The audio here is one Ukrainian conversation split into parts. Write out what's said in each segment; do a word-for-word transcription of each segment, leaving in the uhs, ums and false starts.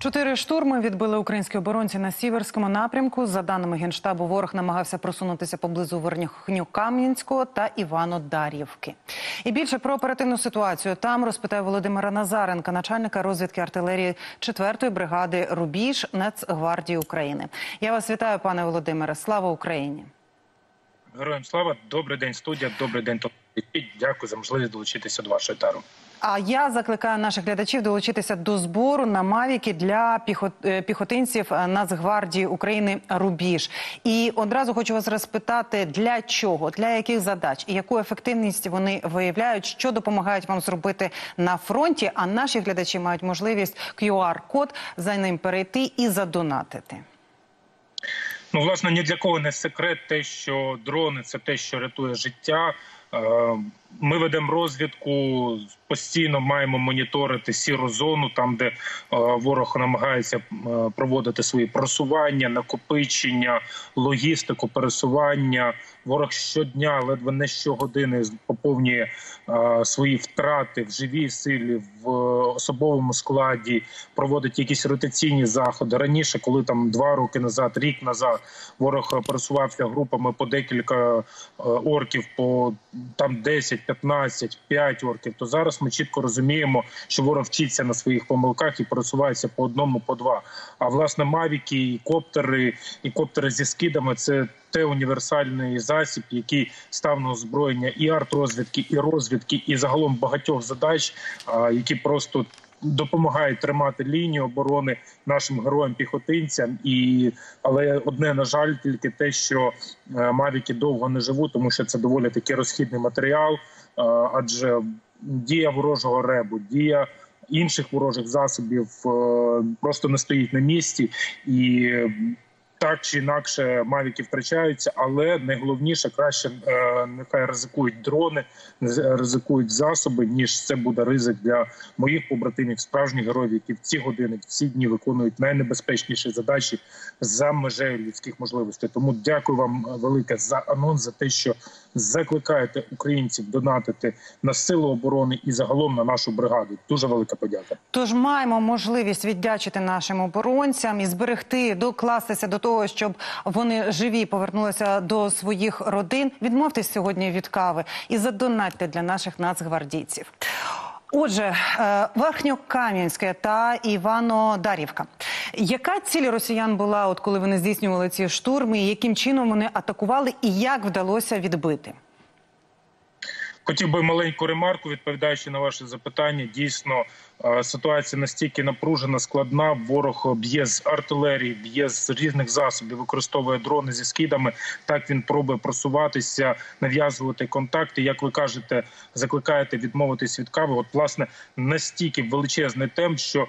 Чотири штурми відбили українські оборонці на Сіверському напрямку. За даними Генштабу, ворог намагався просунутися поблизу Верхньокам'янського та Івано-Дар'ївки. І більше про оперативну ситуацію там розпитає Володимира Назаренка, начальника розвідки артилерії четвертої бригади «Рубіж» Нацгвардії України. Я вас вітаю, пане Володимире. Слава Україні! Героям слава! Добрий день, студія, добрий день, топ-п'ять. Дякую за можливість долучитися до вашої етеру. А я закликаю наших глядачів долучитися до збору на мавіки для піхот... піхотинців Нацгвардії України «Рубіж». І одразу хочу вас розпитати, для чого, для яких задач і яку ефективність вони виявляють, що допомагають вам зробити на фронті, а наші глядачі мають можливість кю ар-код, за ним перейти і задонатити. Ну, власне, ні для кого не секрет те, що дрони – це те, що рятує життя. Ми ведемо розвідку, постійно маємо моніторити сіру зону, там, де ворог намагається проводити свої просування, накопичення, логістику, пересування. Ворог щодня, ледве не щогодини поповнює свої втрати в живій силі, в особовому складі, проводить якісь ротаційні заходи. Раніше, коли там два роки назад, рік назад ворог пересувався групами по декілька орків, по там десять, п'ятнадцять, п'ять орків, то зараз ми чітко розуміємо, що ворог вчиться на своїх помилках і пересувається по одному, по два. А власне мавіки, і коптери, і коптери зі скидами – це те універсальний засіб, який став на озброєння і артрозвідки, і розвідки, і загалом багатьох задач, які просто допомагають тримати лінію оборони нашим героям-піхотинцям. І але одне, на жаль, тільки те, що мавіки довго не живуть, тому що це доволі таки розхідний матеріал, адже дія ворожого ребу, дія інших ворожих засобів просто не стоїть на місці. І так чи інакше мавіки втрачаються, але найголовніше, краще е, нехай ризикують дрони, ризикують засоби, ніж це буде ризик для моїх побратимів, справжніх героїв, які в ці години, в ці дні виконують найнебезпечніші задачі за межею людських можливостей. Тому дякую вам велике за анонс, за те, що закликаєте українців донатити на сили оборони і загалом на нашу бригаду. Дуже велика подяка. Тож маємо можливість віддячити нашим оборонцям і зберегти, докластися до того, щоб вони живі повернулися до своїх родин. Відмовтесь сьогодні від кави і задонатьте для наших нацгвардійців. Отже, Верхньокам'янське та Івано-Дар'ївка. Яка ціль росіян була, от коли вони здійснювали ці штурми, і яким чином вони атакували, і як вдалося відбити? Хотів би маленьку ремарку, відповідаючи на ваше запитання. Дійсно, ситуація настільки напружена, складна. Ворог б'є з артилерії, б'є з різних засобів, використовує дрони зі скидами. Так він пробує просуватися, нав'язувати контакти. Як ви кажете, закликаєте відмовитись від кави. От, власне, настільки величезний темп, що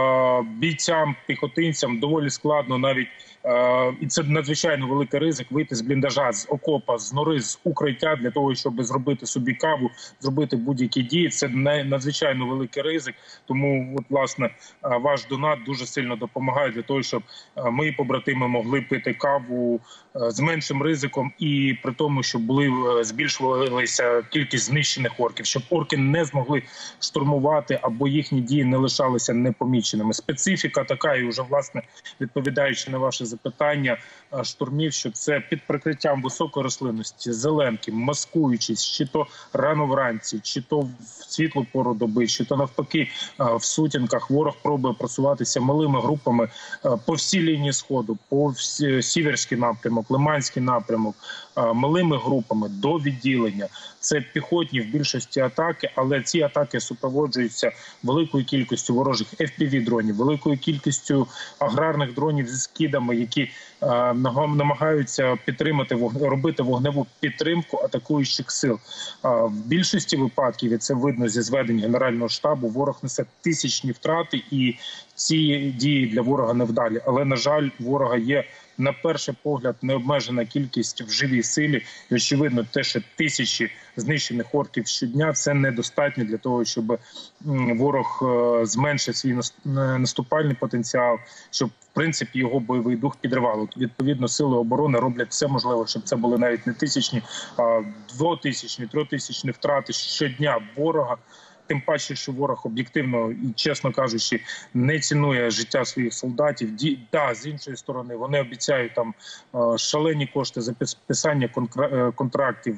бійцям, піхотинцям доволі складно навіть, і це надзвичайно великий ризик, вийти з бліндажа, з окопа, з нори, з укриття для того, щоб зробити собі каву, зробити будь-які дії. Це надзвичайно великий ризик. Тому, от, власне, ваш донат дуже сильно допомагає для того, щоб мої побратими могли пити каву з меншим ризиком і при тому, щоб були збільшувалися кількість знищених орків, щоб орки не змогли штурмувати або їхні дії не лишалися непоміченими. Специфіка така, і вже, власне, відповідаючи на ваше запитання, штурмів, що це під прикриттям високої рослинності, зеленки, маскуючись, чи то рано вранці, чи то в світлу пору доби, чи то навпаки в сутінках, ворог пробує просуватися малими групами по всій лінії Сходу, по Сіверський напрямок, Лиманський напрямок, малими групами до відділення. Це піхотні в більшості атаки, але ці атаки супроводжуються великою кількістю ворожих еф пі ві-дронів, великою кількістю аграрних дронів зі скидами, які е, намагаються підтримати, робити вогневу підтримку атакуючих сил. Е, в більшості випадків, і це видно зі зведень Генерального штабу, ворог несе тисячні втрати, і ці дії для ворога невдалі. Але, на жаль, ворога є, на перший погляд, необмежена кількість в живій силі. І, очевидно, те, що тисячі знищених орків щодня, це недостатньо для того, щоб ворог зменшив свій наступальний потенціал, щоб, в принципі, його бойовий дух підривало. Відповідно, сили оборони роблять все можливе, щоб це були навіть не тисячні, а двотисячні, трьохтисячні втрати щодня ворога. Тим паче, що ворог об'єктивно і, чесно кажучи, не цінує життя своїх солдатів. Ді, да, з іншої сторони, вони обіцяють там шалені кошти за підписання контрактів,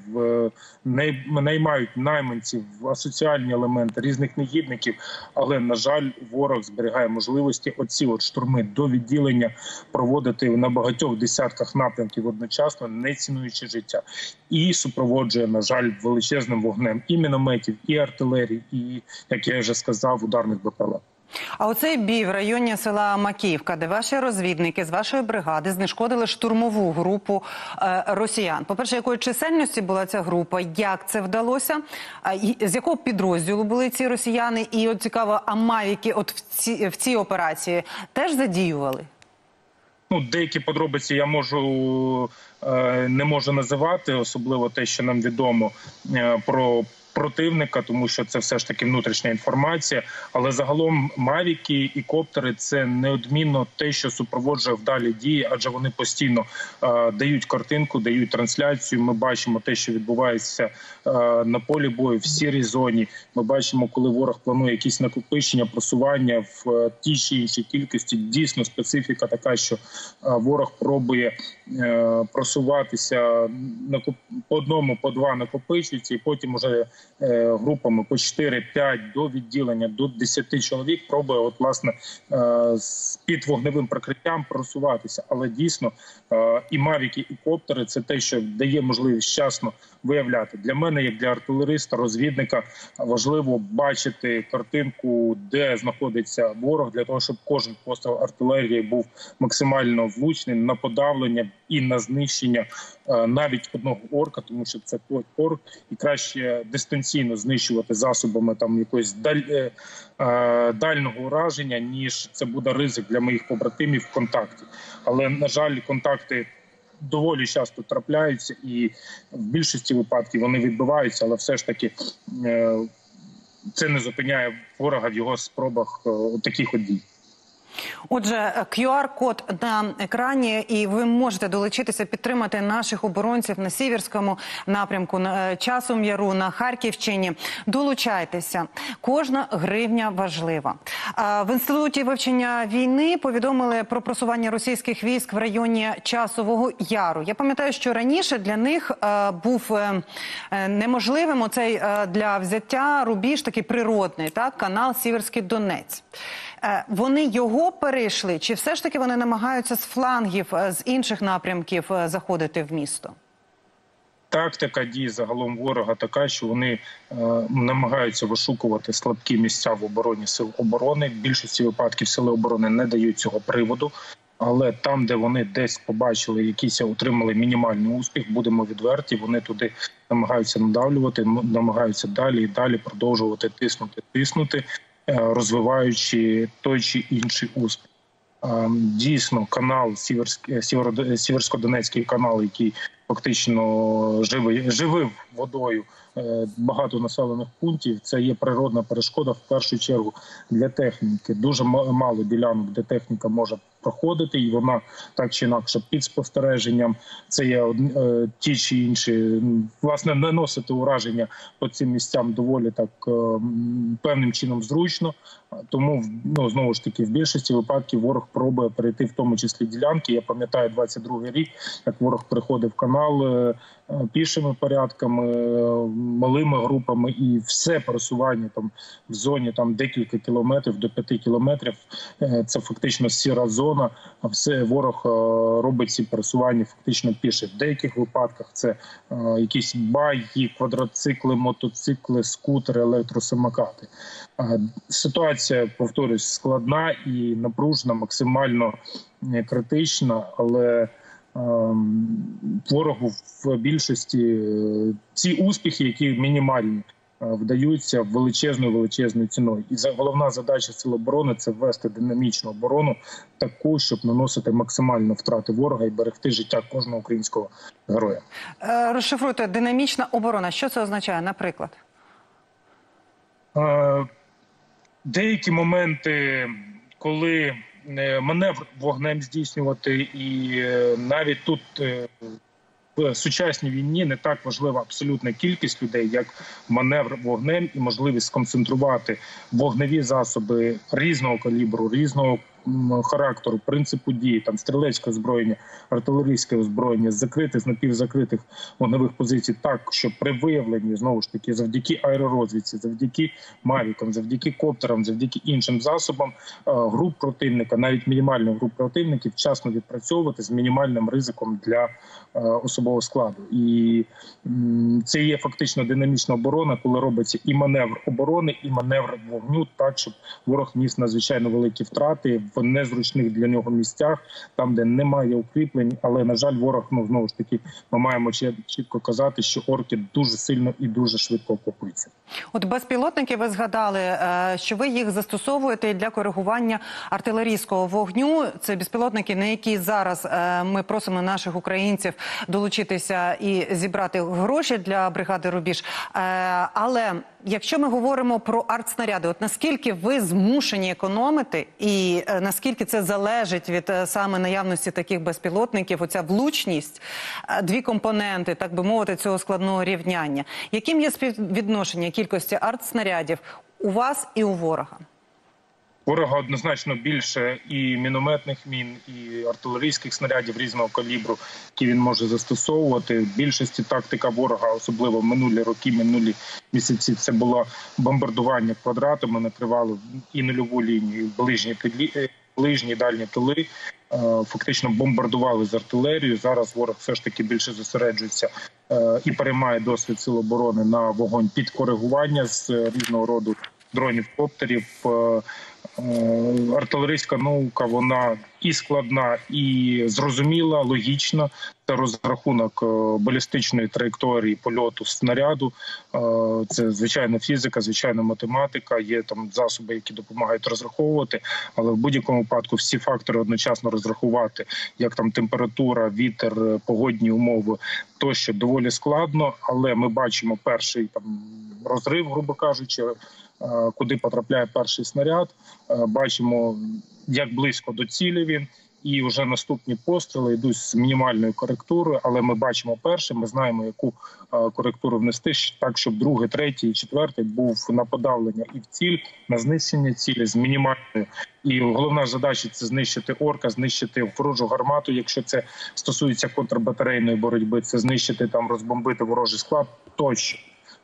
наймають найманців, асоціальні елементи, різних негідників. Але, на жаль, ворог зберігає можливості оці от штурми до відділення проводити на багатьох десятках напрямків одночасно, не цінуючи життя. І супроводжує, на жаль, величезним вогнем і мінометів, і артилерії, і, як я вже сказав, ударних БПЛА. А оцей бій в районі села Макіївка, де ваші розвідники з вашої бригади знешкодили штурмову групу е, росіян. По-перше, якої чисельності була ця група, як це вдалося, а, і, з якого підрозділу були ці росіяни? І от цікаво, а мавіки от в, ці, в цій операції теж задіювали? Ну, деякі подробиці я можу, е, не можу називати, особливо те, що нам відомо е, про противника, тому що це все ж таки внутрішня інформація. Але загалом мавіки і коптери – це неодмінно те, що супроводжує вдалі дії, адже вони постійно е, дають картинку, дають трансляцію. Ми бачимо те, що відбувається е, на полі бою, в сірій зоні. Ми бачимо, коли ворог планує якісь накопичення, просування в е, тій чи іншій кількості. Дійсно, специфіка така, що е, ворог пробує е, просуватися на, по одному, по два накопичуються, і потім уже групами по чотири-п'ять до відділення, до десяти чоловік пробує, от, власне, з під вогневим прикриттям просуватися. Але дійсно і мавіки, і коптери – це те, що дає можливість вчасно виявляти. Для мене, як для артилериста, розвідника, важливо бачити картинку, де знаходиться ворог, для того, щоб кожен постріл артилерії був максимально влучним на подавлення і на знищення навіть одного орка, тому що це той орк, і краще дистанційно знищувати засобами там якогось даль, е, дальнього ураження, ніж це буде ризик для моїх побратимів в контакті. Але, на жаль, контакти доволі часто трапляються, і в більшості випадків вони відбиваються, але все ж таки е, це не зупиняє ворога в його спробах е, таких от дій. Отже, кю ар-код на екрані, і ви можете долучитися, підтримати наших оборонців на Сіверському напрямку, на Часовому Яру, на Харківщині. Долучайтеся. Кожна гривня важлива. В Інституті вивчення війни повідомили про просування російських військ в районі Часового Яру. Я пам'ятаю, що раніше для них був неможливим оцей для взяття рубіж, такий природний, так, канал Сіверський Донець. Вони його перейшли, чи все ж таки вони намагаються з флангів, з інших напрямків заходити в місто? Тактика дій загалом ворога така, що вони е, намагаються вишукувати слабкі місця в обороні сил оборони. В більшості випадків сили оборони не дають цього приводу. Але там, де вони десь побачили, якийсь отримали мінімальний успіх, будемо відверті, вони туди намагаються надавлювати, намагаються далі і далі продовжувати тиснути, тиснути, розвиваючи той чи інший успіх. Дійсно, канал Сіверсько-Донецький канал, який фактично живив, живив водою багато населених пунктів, це є природна перешкода в першу чергу для техніки. Дуже мало ділянок, де техніка може проходити, і вона так чи інакше під спостереженням. Це є е, ті чи інші, власне, наносити ураження по цим місцям доволі так е, певним чином зручно. Тому, ну, знову ж таки, в більшості випадків ворог пробує перейти в тому числі ділянки. Я пам'ятаю двадцять другий рік, як ворог приходив в канал е, пішими порядками, е, малими групами, і все пересування там в зоні там декілька кілометрів до п'яти кілометрів. Е, це фактично сіра зона. А все ворог робить ці пересування фактично піше. В деяких випадках це е, якісь байки, квадроцикли, мотоцикли, скутери, електросамокати. Е, ситуація, повторюсь, складна і напружена, максимально критична, але е, ворогу в більшості е, ці успіхи, які мінімальні, вдаються величезною величезною ціною. І головна задача Сил оборони – це ввести динамічну оборону таку, щоб наносити максимально втрати ворога і берегти життя кожного українського героя. Е, розшифруйте, динамічна оборона. Що це означає, наприклад? Е, деякі моменти, коли маневр вогнем здійснювати, і навіть тут в сучасній війні не так важлива абсолютна кількість людей, як маневр вогнем і можливість сконцентрувати вогневі засоби різного калібру, різного характеру, принципу дії, там стрілецьке озброєння, артилерійське озброєння з закритих, з напівзакритих вогневих позицій, так, що при виявленні, знову ж таки, завдяки аеророзвідці, завдяки мавікам, завдяки коптерам, завдяки іншим засобам, груп противника, навіть мінімальних груп противників, вчасно відпрацьовувати з мінімальним ризиком для особового складу. І це є фактично динамічна оборона, коли робиться і маневр оборони, і маневр вогню, так, щоб ворог ніс надзвичайно великі втрати в незручних для нього місцях, там, де немає укріплень, але, на жаль, ворог, ну, знову ж таки, ми маємо чітко казати, що орки дуже сильно і дуже швидко окупуються. От безпілотники, ви згадали, що ви їх застосовуєте для коригування артилерійського вогню. Це безпілотники, на які зараз ми просимо наших українців долучитися і зібрати гроші для бригади «Рубіж». Але якщо ми говоримо про артснаряди, от наскільки ви змушені економити і наскільки це залежить від саме наявності таких безпілотників, оця влучність, дві компоненти, так би мовити, цього складного рівняння. Яким є співвідношення кількості артснарядів у вас і у ворога? Ворога однозначно більше і мінометних мін, і артилерійських снарядів різного калібру, які він може застосовувати. В більшості тактика ворога, особливо в минулі роки, минулі місяці, це було бомбардування квадратами, накривали і нульову лінію, і ближні, ближні дальні тили. Фактично бомбардували з артилерією. Зараз ворог все ж таки більше зосереджується і переймає досвід сил оборони на вогонь під коригування з різного роду дронів, коптерів. Артилерійська наука, вона і складна, і зрозуміла, логічна. Це розрахунок балістичної траєкторії польоту снаряду. Це звичайна фізика, звичайна математика. Є там засоби, які допомагають розраховувати, але в будь-якому випадку всі фактори одночасно розрахувати, як там температура, вітер, погодні умови, тощо доволі складно. Але ми бачимо перший там розрив, грубо кажучи, куди потрапляє перший снаряд. Бачимо, як близько до цілі він. І вже наступні постріли йдуть з мінімальною коректурою, але ми бачимо перший, ми знаємо, яку коректуру внести, так, щоб другий, третій, четвертий був на подавлення і в ціль, на знищення цілі з мінімальною. І головна задача – це знищити орка, знищити ворожу гармату, якщо це стосується контрбатарейної боротьби, це знищити, там, розбомбити ворожий склад тощо.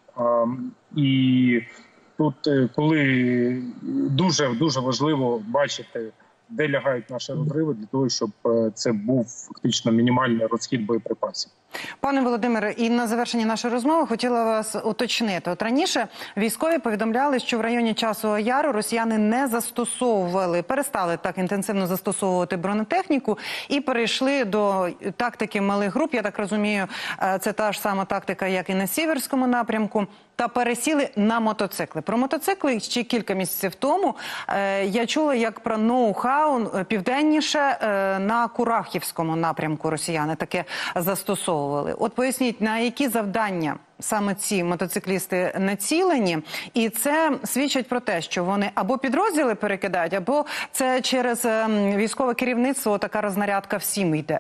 І тут, коли дуже, дуже важливо бачити, де лягають наші розриви, для того, щоб це був фактично мінімальний розхід боєприпасів. Пане Володимире, і на завершення нашої розмови хотіла вас уточнити. От раніше військові повідомляли, що в районі Часового Яру росіяни не застосовували, перестали так інтенсивно застосовувати бронетехніку і перейшли до тактики малих груп. Я так розумію, це та ж сама тактика, як і на Сіверському напрямку, та пересіли на мотоцикли. Про мотоцикли ще кілька місяців тому я чула як про ноу-хау південніше на Курахівському напрямку росіяни таке застосовували. От поясніть, на які завдання саме ці мотоциклісти націлені, і це свідчить про те, що вони або підрозділи перекидають, або це через військове керівництво така рознарядка всім йде?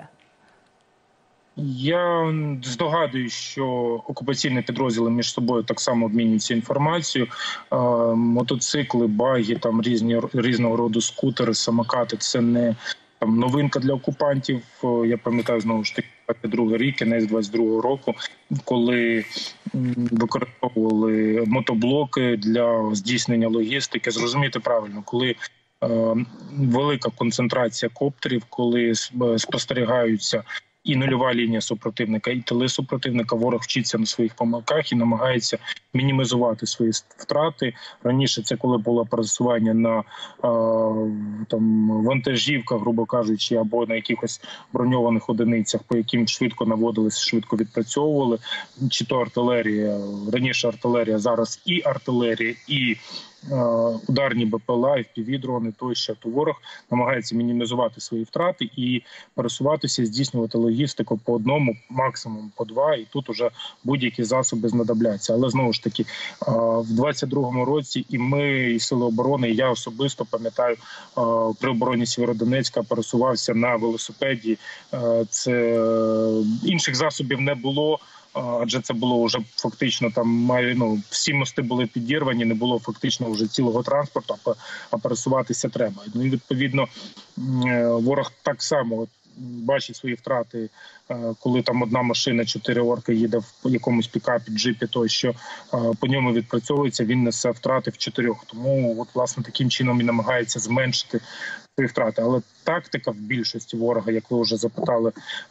Я здогадуюсь, що окупаційні підрозділи між собою так само обмінюються інформацією. Мотоцикли, баги, там різні, різного роду скутери, самокати – це не там новинка для окупантів. Я пам'ятаю, знову ж таки, двадцять другий рік, кінець двадцять другого року, коли використовували мотоблоки для здійснення логістики. Зрозуміти правильно, коли е, велика концентрація коптерів, коли спостерігаються і нульова лінія супротивника, і тили супротивника, ворог вчиться на своїх помилках і намагається мінімізувати свої втрати. Раніше це коли було пересування на там вантажівках, грубо кажучи, або на якихось броньованих одиницях, по яким швидко наводилися, швидко відпрацьовували. Чи то артилерія, раніше артилерія, зараз і артилерія, і ударні БПЛА, еф пі ві-дрони тощо, то ворог намагається мінімізувати свої втрати і пересуватися, здійснювати логістику по одному, максимум по два, і тут уже будь-які засоби знадобляться. Але знову ж таки, в двадцять другому році і ми, і Сили оборони, і я особисто пам'ятаю, при обороні Сєвєродонецька пересувався на велосипеді. Це інших засобів не було. Адже це було вже фактично там має, ну, всі мости були підірвані, не було фактично вже цілого транспорту, а пересуватися треба. Ну і відповідно ворог так само бачить свої втрати, коли там одна машина, чотири орки їде в якомусь пікапі, джипі, то що по ньому відпрацьовується, він несе втрати в чотирьох. Тому от власне таким чином і намагається зменшити свої втрати. Але тактика в більшості ворога, як ви вже запитали,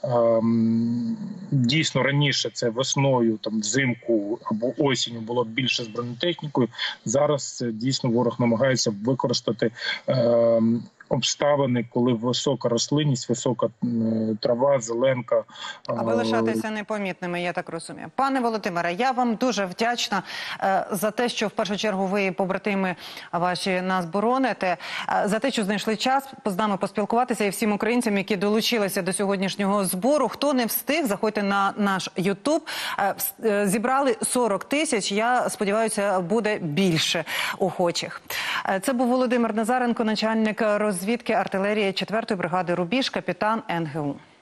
дійсно раніше це весною, там взимку або осінню було більше з бронетехнікою. Зараз дійсно ворог намагається використати обставини, коли висока рослинність, висока трава, зеленка. Аби лишатися непомітними, я так розумію. Пане Володимире, я вам дуже вдячна е, за те, що в першу чергу ви, побратими ваші, нас бороните, е, за те, що знайшли час з нами поспілкуватися, і всім українцям, які долучилися до сьогоднішнього збору. Хто не встиг, заходьте на наш Ютуб. Е, е, зібрали сорок тисяч, я сподіваюся, буде більше охочих. Е, це був Володимир Назаренко, начальник розвідки артилерії четвертої бригади «Рубіж», капітан ен ге у.